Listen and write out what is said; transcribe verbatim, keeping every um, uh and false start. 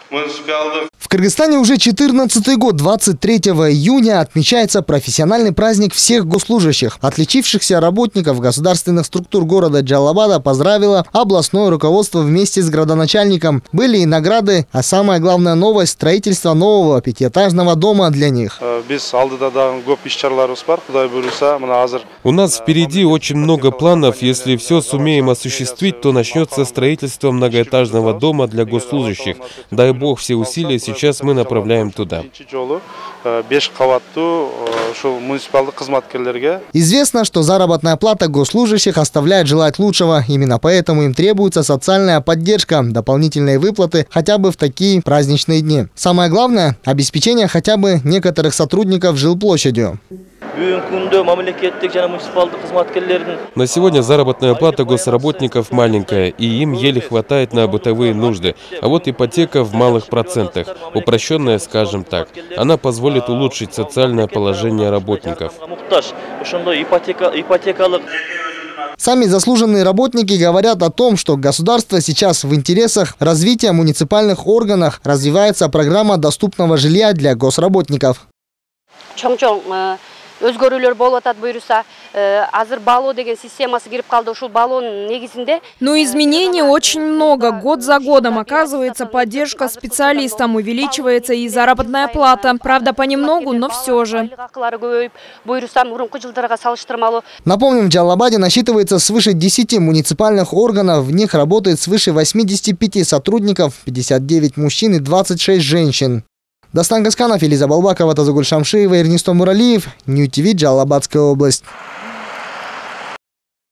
В Кыргызстане уже четырнадцатый год, двадцать третьего июня, отмечается профессиональный праздник всех госслужащих. Отличившихся работников государственных структур города Джалалабада поздравило областное руководство вместе с градоначальником. Были и награды, а самая главная новость – строительство нового пятиэтажного дома для них. У нас впереди очень много планов. Если все сумеем осуществить, то начнется строительство многоэтажного дома для госслужащих. Дай бог, все усилия сейчас мы направляем туда. Известно, что заработная плата госслужащих оставляет желать лучшего. Именно поэтому им требуется социальная поддержка, дополнительные выплаты хотя бы в такие праздничные дни. Самое главное – обеспечение хотя бы некоторых сотрудников жилплощадью. На сегодня заработная плата госработников маленькая, и им еле хватает на бытовые нужды. А вот ипотека в малых процентах, упрощенная, скажем так, она позволит улучшить социальное положение работников. Сами заслуженные работники говорят о том, что государство сейчас в интересах развития муниципальных органов развивается программа доступного жилья для госработников. Но изменений очень много. Год за годом оказывается поддержка специалистам, увеличивается и заработная плата. Правда, понемногу, но все же. Напомним, в Джалалабаде насчитывается свыше десяти муниципальных органов. В них работает свыше восьмидесяти пяти сотрудников, пятьдесят девять мужчин и двадцать шесть женщин. Дастан Гасканов, Элиза Балбакова, Тазагуль Шамшиева, Эрнисто Муралиев, Нью ТВ, Джалалабадская область.